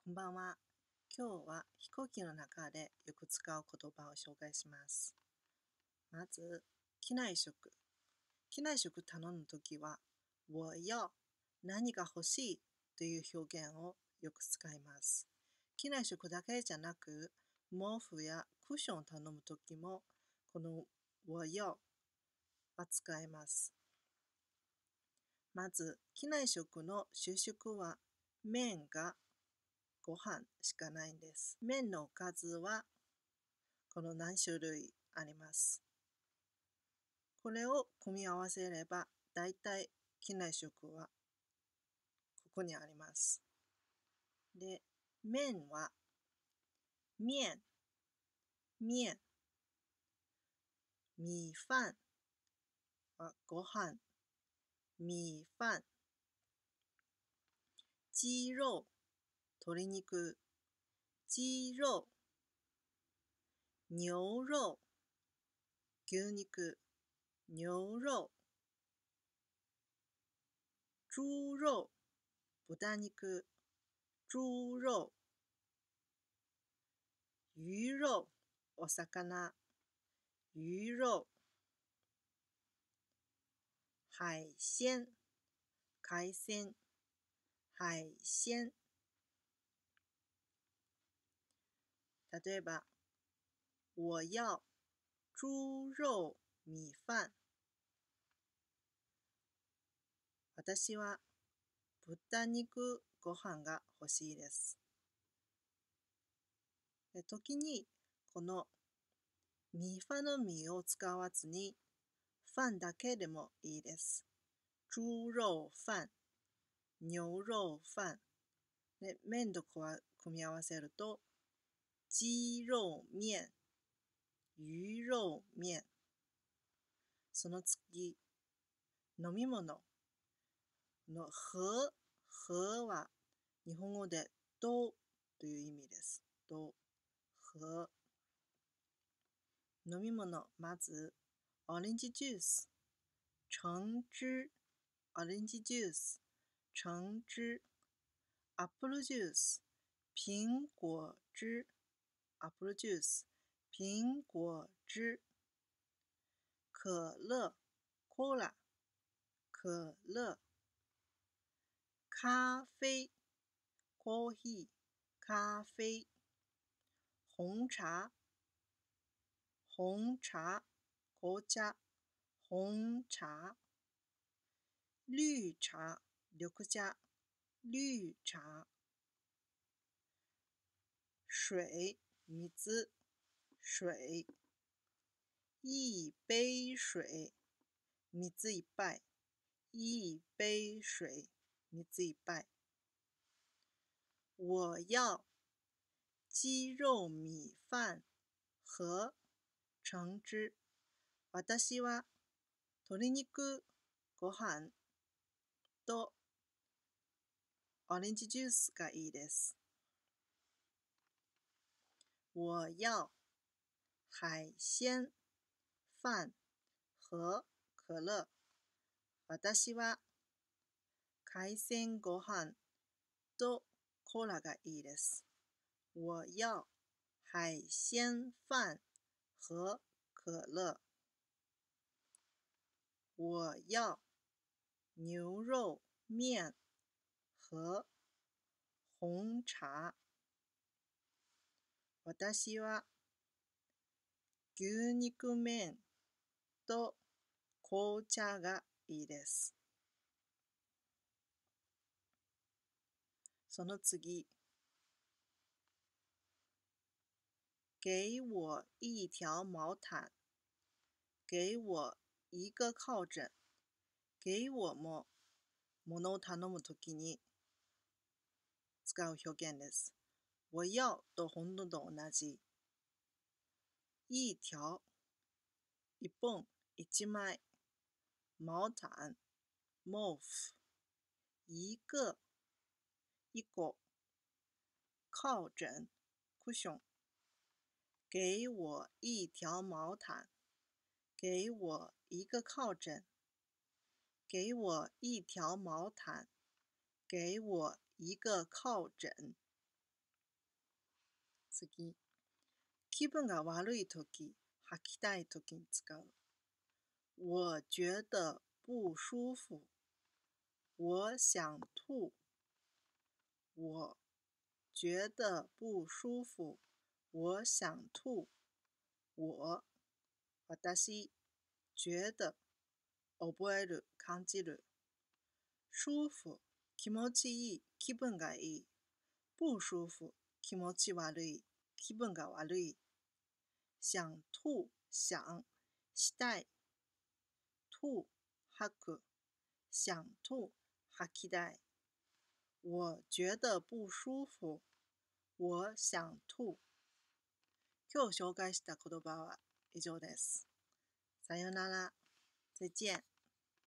こんばんは。今日は飛行機の中でよく使う言葉を紹介します。まず、機内食。機内食頼むときは、我要何が欲しいという表現をよく使います。機内食だけじゃなく、毛布やクッションを頼むときも、この我要は使えます。まず、機内食の主食は麺がご飯しかないんです。麺のおかずはこの何種類あります。これを組み合わせればだいたい機内食はここにあります。で、麺は面、面、米飯はご飯、米飯、鸡肉、鶏肉、鸡肉、牛肉、牛肉、牛肉、猪肉、豚肉、猪肉、魚肉、お魚、魚肉、海鮮、海鮮、海鮮。例えば、我要猪肉米飯。私は豚肉ご飯が欲しいです。で、時にこの米飯の米を使わずに飯だけでもいいです。猪肉飯、牛肉飯。で、麺と組み合わせると、鸡肉面、魚肉面。その次、飲み物の喝は日本語でとという意味です。と、喝。飲み物、まず、オレンジジュース、橙汁、オレンジジュース、橙汁、アップルジュース、蘋果汁、アップルジュース、苹果汁、可乐、コーラ、可乐、咖啡、コーヒー、咖啡、紅茶、紅茶、紅茶、紅茶、綠茶、緑茶、綠茶、水、水、水、一杯水、水一杯、一杯水、水一杯。我要鸡肉米飯和橙汁。私は鶏肉ご飯とオレンジジュースがいいです。我要海鮮飯和可樂。私は海鮮ご飯とコーラがいいです。我要海鮮飯和可樂。我要牛肉面和紅茶。私は牛肉麺と紅茶がいいです。その次、给我一条毛毯。给我一个靠枕。给我も物を頼むときに使う表現です。我要と本当と同じ。一条、一本、一枚。毛毯、毛布。一个、一個。靠枕、クッション。给我一条毛毯。给我一个靠枕。给我一条毛毯。给我一个靠枕。 次。気分が悪いとき、吐きたいときに使う。我觉得不舒服。我想吐。我觉得不舒服。我想吐。私、觉得、覚える、感じる。舒服、気持ちいい、気分がいい。不舒服、気持ち悪い、気分が悪い。想吐、想、したい。吐、吐く。想吐、吐きたい。我觉得不舒服。我想吐。今日紹介した言葉は以上です。さよなら。再见。